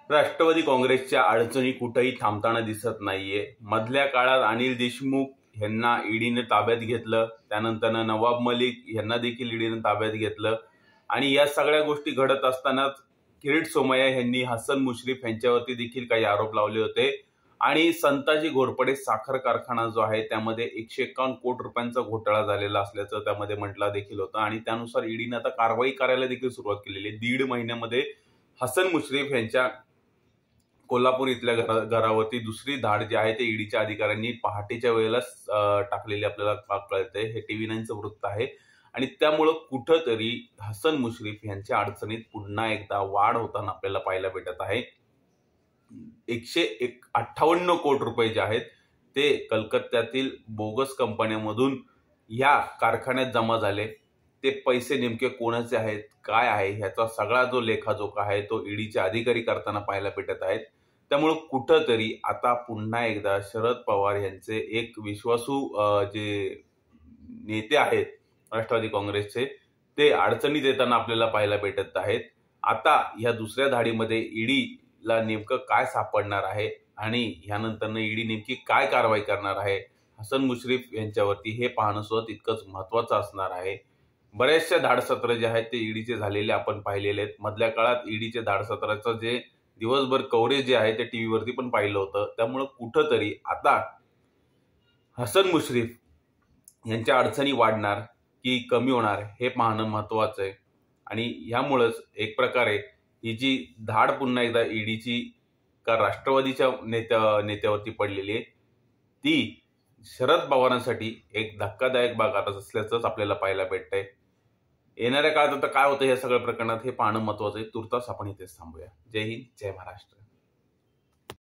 राष्ट्रवादी काँग्रेसच्या अडचणी कुठेही थांबताना दिसत नाहीये। मधल्या काळात अनिल देशमुख यांना ईडीने ताब्यात घेतलं, त्यानंतर नवाब मलिक यांना देखील ईडीने ताब्यात घेतलं आणि या सगळ्या गोष्टी घडत असतानाच किरीट सोमय्या यांनी हसन मुश्रीफ यांच्यावरती देखील काही आरोप लावले होते आणि संताजी घोरपडे साखर कारखाना जो आहे त्यामध्ये 151 कोटी रुपयांचा घोटाळा झालेला असल्याचं त्यामध्ये म्हटलं देखील होतं आणि त्यानुसार ईडीने आता कारवाई करायला देखील सुरुवात केलेली आहे। 1.5 महिन्यामध्ये हसन मुश्रीफ यांच्या कोल्हापूर इथल्या घरावरती दुसरी धाड जी आहे ते ईडीच्या अधिकाऱ्यांनी पहाटेच्या वेळेला टाकलेली आपल्याला कळते। हे TV9चं वृत्त आहे आणि त्यामुळे कुठंतरी हसन मुश्रीफ यांच्या अडचणीत पुन्हा एकदा वाढ होताना आपल्याला पाहायला भेटत आहे। 158 कोटी रुपये जे आहेत ते कलकत्त्यातील बोगस कंपन्यांमधून या कारखान्यात जमा झाले। ते पैसे नेमके कोणाचे आहेत, काय आहे, ह्याचा सगळा जो लेखाजोखा आहे तो ईडीचे अधिकारी करताना पाहायला भेटत आहेत। त्यामुळे कुठंतरी आता पुन्हा एकदा शरद पवार यांचे एक विश्वासू जे नेते आहेत राष्ट्रवादी काँग्रेसचे ते अडचणीत येताना आपल्याला पाहायला भेटत आहेत। आता या दुसऱ्या धाडीमध्ये ईडीला नेमकं काय सापडणार आहे आणि यानंतर ईडी नेमकी काय कारवाई करणार आहे हसन मुश्रीफ यांच्यावरती हे पाहणं सुद्धा तितकंच महत्त्वाचं असणार आहे। बरेचसे धाडसत्र जे आहेत ते ईडीचे झालेले आपण पाहिलेले आहेत। मधल्या काळात ईडीचे धाडसत्राचं जे दिवसभर कव्हरेज जे आहे ते टीव्हीवरती पण पाहिलं होतं। त्यामुळे कुठंतरी आता हसन मुश्रीफ यांच्या अडचणी वाढणार की कमी होणार हे पाहणं महत्त्वाचं आहे आणि यामुळेच एक प्रकारे ही जी धाड पुन्हा एकदा ईडीची का राष्ट्रवादीच्या नेत्यावरती पडलेली आहे ती शरद पवारांसाठी एक धक्कादायक बाब असल्याचंच आपल्याला पाहायला भेटतंय। येणाऱ्या काळात आता काय होतं या सगळ्या प्रकरणात हे पाहणं महत्त्वाचं आहे। तुर्तास आपण इथेच थांबूया। जय हिंद, जय महाराष्ट्र।